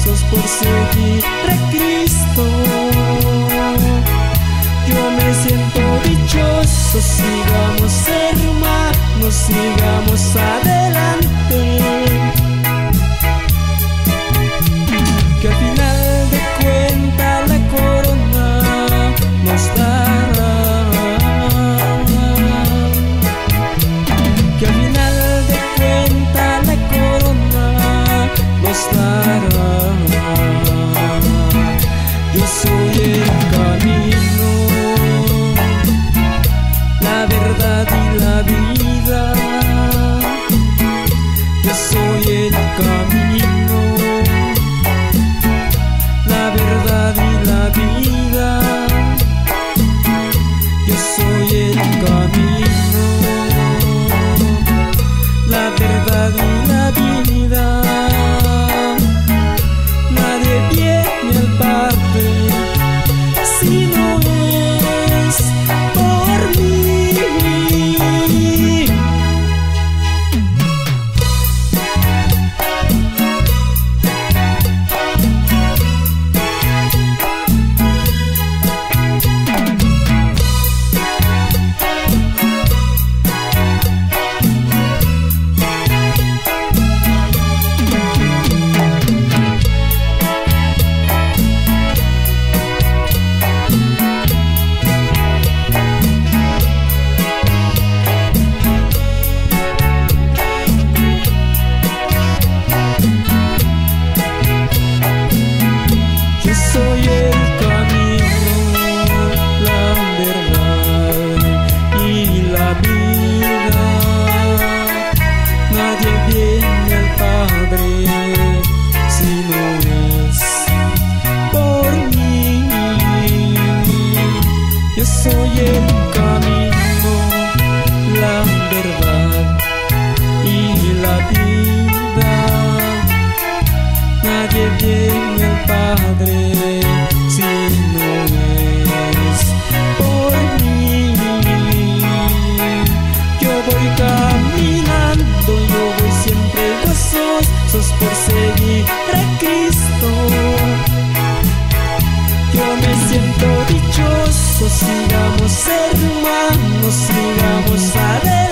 gozosos por seguir a Cristo. Yo me siento dichoso, sigamos hermanos, sigamos adelante, que al final de cuentas la corona nos dará, que al final de cuentas la corona nos dará. Yo soy el camino, la verdad y la vida. Yo soy el camino, la verdad y la vida. Yo soy el camino, la verdad y la vida. Nadie viene al Padre si no es por mí. Soy el camino, la verdad y la vida. Nadie viene al Padre si no es por mí. Yo soy el camino, la verdad y la vida. Nadie viene al Padre si no es por mí. Yo voy caminando, yo voy siempre gozosos por seguir a Cristo. Yo me siento dichoso, sigamos hermanos, sigamos adelante.